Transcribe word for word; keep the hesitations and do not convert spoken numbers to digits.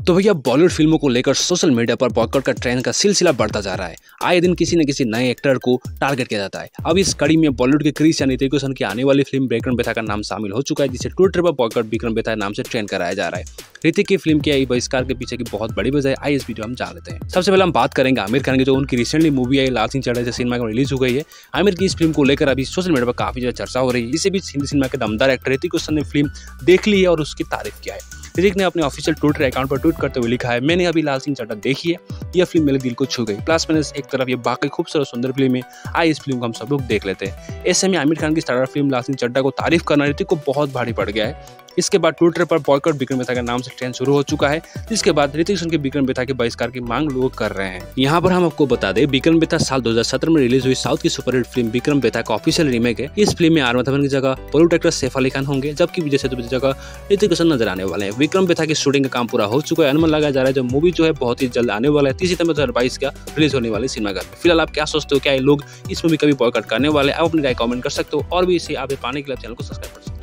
तो भैया बॉलीवुड फिल्मों को लेकर सोशल मीडिया पर बॉयकॉट का ट्रेंड का सिलसिला बढ़ता जा रहा है। आए दिन किसी न किसी नए एक्टर को टारगेट किया जाता है। अब इस कड़ी में बॉलीवुड के क्रिस यानी ऋतिक रोशन की आने वाली फिल्म विक्रम बेथा का नाम शामिल हो चुका है, जिसे ट्विटर पर बॉयकॉट विक्रम बेथा नाम से ट्रेंड कराया जा रहा है। ऋतिक की फिल्म के बहिष्कार के पीछे की बहुत बड़ी वजह आई इस वीडियो हम जान लेते हैं। सबसे पहले हम बात करेंगे आमिर खान की, जो उनकी रिसेंटली मूवी आई लाल सिंह चड्ढा से सिनेमा में रिलीज हो गई है। आमिर की इस फिल्म को लेकर अभी सोशल मीडिया पर काफी ज्यादा चर्चा हो रही है। इसी बीच हिंदी सिनेमा के दमदार एक्टर ऋतिक रोशन ने फिल्म देख ली है और उसकी तारीफ किया है। ऋतिक ने अपने ऑफिशियल ट्विटर अकाउंट पर ट्वीट करते हुए लिखा है, मैंने अभी लाल सिंह चड्ढा देखी है, यह फिल्म मेरे दिल को छू गई। प्लस मैंने एक तरफ ये बाकी खूबसूरत सुंदर फिल्म है, आइए इस फिल्म को हम सब लोग देख लेते हैं। ऐसे में आमिर खान की स्टारर फिल्म लाल सिंह चड्ढा को तारीफ करना ऋतिक को बहुत भारी पड़ गया है। इसके बाद ट्विटर पर बॉयकॉट विक्रम बेथा के नाम से ट्रेंड शुरू हो चुका है, जिसके बाद ऋतिक रोशन के विक्रम बेथा के बहिष्कार की मांग लोग कर रहे हैं। यहाँ पर हम आपको बता दें, विक्रम बेथा साल दो हज़ार सत्रह में रिलीज हुई साउथ की सुपरहिट फिल्म विक्रम बेथा का ऑफिशियल रीमेक है। इस फिल्म में आर माधवन की जगह बॉलीवुड एक्टर सैफ अली खान होंगे, जबकि विजय सेतुपति की जगह ऋतिक रोशन नजर आने वाले हैं। विक्रम बेथा की शूटिंग का काम पूरा हो चुका है। अनुमान लगाया जा रहा है जब मूवी जो है बहुत ही जल्द आने वाला है, तीस सितंबर दो हजार बाईस का रिलीज होने वाली सिनेमाघर में। फिलहाल आप क्या सोचते हो, क्या ये लोग इस मूवी का भी बॉयकॉट करने वाले? आप अपनी राय कमेंट कर सकते हो और भी इसे आगे पाने के लिए चैनल को सब्सक्राइब कर सकते हो।